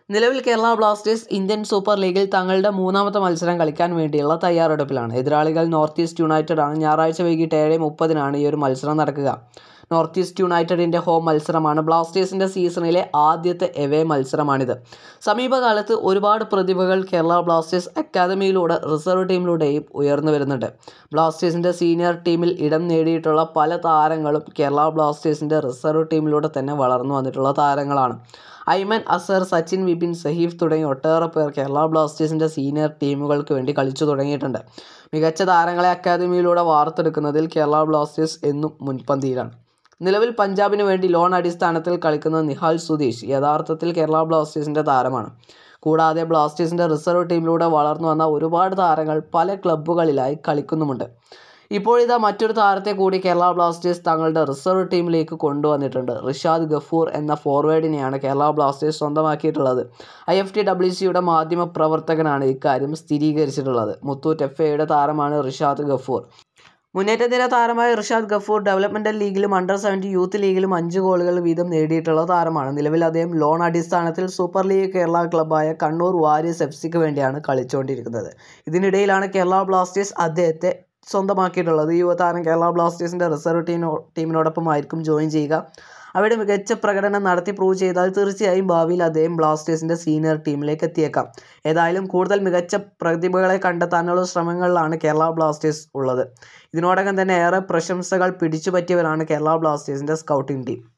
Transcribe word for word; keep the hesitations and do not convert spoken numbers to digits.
നിലവിൽ Kerala Blasters Indian super ലീഗിൽ തങ്ങളുടെ മൂന്നാമത്തെ മത്സരം കളിക്കാൻ വേണ്ടിയുള്ള തയ്യാറെടുപ്പിലാണ്. എതിരാളികൾ നോർത്ത് ഈസ്റ്റ് യുണൈറ്റഡ് ആണ്. ഞായറാഴ്ച വൈകിട്ട് ഏഴ് മുപ്പതിനാണ് ഈ ഒരു മത്സരം നടക്കുക. നോർത്ത് ഈസ്റ്റ് യുണൈറ്റഡിൻ്റെ ഹോം മത്സരമാണ്. ബ്ലാസ്റ്റേഴ്സിൻ്റെ സീസണിലെ ആദ്യത്തെ എവേ മത്സരമാണിത്. സമീപകാലത്ത് ഒരുപാട് പ്രതിഭകൾ കേരള ബ്ലാസ്റ്റേഴ്സ് അക്കാദമിയിലൂടെ റിസർവ് ടീമിലൂടെയും ഉയർന്നു വരുന്നുണ്ട്. ബ്ലാസ്റ്റേഴ്സിൻ്റെ സീനിയർ ടീമിൽ ഇടം നേടിയിട്ടുള്ള പല താരങ്ങളും കേരള ബ്ലാസ്റ്റേഴ്സിൻ്റെ റിസർവ് ടീമിലൂടെ തന്നെ വളർന്നു വന്നിട്ടുള്ള താരങ്ങളാണ്. ഐമൻ അസർ, സച്ചിൻ, വിപിൻ, സഹീഫ് തുടങ്ങി ഒട്ടേറെ പേർ കേരള ബ്ലാസ്റ്റേഴ്സിൻ്റെ സീനിയർ ടീമുകൾക്ക് വേണ്ടി കളിച്ചു തുടങ്ങിയിട്ടുണ്ട്. മികച്ച താരങ്ങളെ അക്കാദമിയിലൂടെ വാർത്തെടുക്കുന്നതിൽ കേരള ബ്ലാസ്റ്റേഴ്സ് എന്നും മുൻപന്തിയിലാണ്. നിലവിൽ പഞ്ചാബിന് വേണ്ടി ലോൺ അടിസ്ഥാനത്തിൽ കളിക്കുന്ന നിഹാൽ സുധീഷ് യഥാർത്ഥത്തിൽ കേരള ബ്ലാസ്റ്റേഴ്സിൻ്റെ താരമാണ്. കൂടാതെ ബ്ലാസ്റ്റേഴ്സിൻ്റെ റിസർവ് ടീമിലൂടെ വളർന്നു വന്ന ഒരുപാട് താരങ്ങൾ പല ക്ലബ്ബുകളിലായി കളിക്കുന്നുമുണ്ട്. ഇപ്പോഴിതാ മറ്റൊരു താരത്തെ കൂടി കേരള ബ്ലാസ്റ്റേഴ്സ് തങ്ങളുടെ റിസർവ് ടീമിലേക്ക് കൊണ്ടുവന്നിട്ടുണ്ട്. റിഷാദ് ഗഫൂർ എന്ന ഫോർവേഡിനെയാണ് കേരള ബ്ലാസ്റ്റേഴ്സ് സ്വന്തമാക്കിയിട്ടുള്ളത്. ഐ എഫ് ടി ഡബ്ല്യു സിയുടെ മാധ്യമ പ്രവർത്തകനാണ് ഇക്കാര്യം സ്ഥിരീകരിച്ചിട്ടുള്ളത്. മുത്തൂറ്റ് എഫ് എയുടെ താരമാണ് റിഷാദ് ഗഫൂർ. മുന്നേറ്റ നിര താരമായ റിഷാദ് ഗഫൂർ ഡെവലപ്മെൻ്റൽ ലീഗിലും അണ്ടർ സെവൻറ്റി യൂത്ത് ലീഗിലും അഞ്ച് ഗോളുകൾ വീതം നേടിയിട്ടുള്ള താരമാണ്. നിലവിൽ അദ്ദേഹം ലോൺ അടിസ്ഥാനത്തിൽ സൂപ്പർ ലീഗ് കേരള ക്ലബ്ബായ കണ്ണൂർ വാരിയേഴ്സ് എഫ് സിക്ക് വേണ്ടിയാണ് കളിച്ചുകൊണ്ടിരിക്കുന്നത്. ഇതിനിടയിലാണ് കേരള ബ്ലാസ്റ്റേഴ്സ് അദ്ദേഹത്തെ സ്വന്തമാക്കിയിട്ടുള്ളത്. ഈ യുവതാരം കേരള ബ്ലാസ്റ്റേഴ്സിൻ്റെ റിസർവ് ടീമോ ടീമിനോടൊപ്പം ആയിരിക്കും ജോയിൻ ചെയ്യുക. അവിടെ മികച്ച പ്രകടനം നടത്തി പ്രൂവ് ചെയ്താൽ തീർച്ചയായും ഭാവിയിൽ അദ്ദേഹം ബ്ലാസ്റ്റേഴ്സിൻ്റെ സീനിയർ ടീമിലേക്ക് എത്തിയേക്കാം. ഏതായാലും കൂടുതൽ മികച്ച പ്രതിഭകളെ കണ്ടെത്താനുള്ള ശ്രമങ്ങളിലാണ് കേരള ബ്ലാസ്റ്റേഴ്സ് ഉള്ളത്. ഇതിനോടകം തന്നെ ഏറെ പ്രശംസകൾ പിടിച്ചുപറ്റിയവരാണ് കേരള ബ്ലാസ്റ്റേഴ്സിൻ്റെ സ്കൗട്ടിംഗ് ടീം.